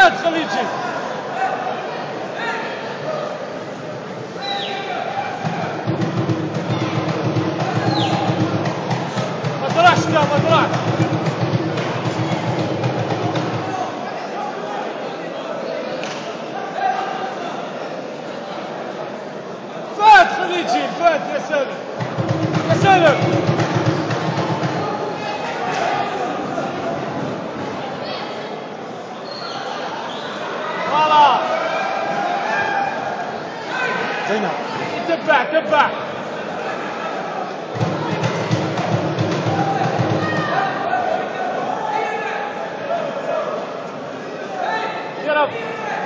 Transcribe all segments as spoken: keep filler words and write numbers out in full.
فهد خليه يجي. ما طلعش لا ما طلعش. فهد خليه يجي. فهد يا سالم يا سالم. خلاص زينب تبع تبع. يا رب.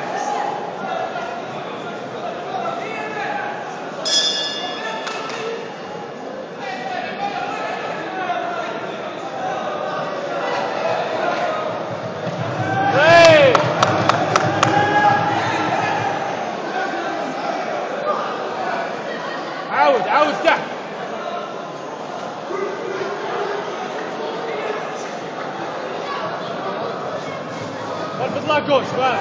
عاود عاود تحت. ضربة لاكوش بقى.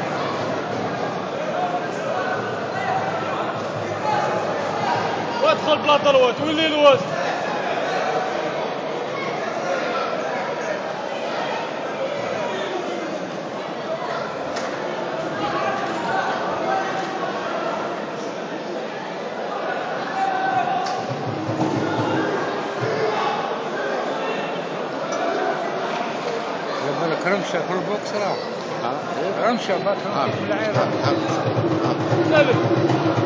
وادخل بلا ضروات واللي الوسط. رمشة كل بوكس راح. رمشة ما تنقل بالعين. سلم.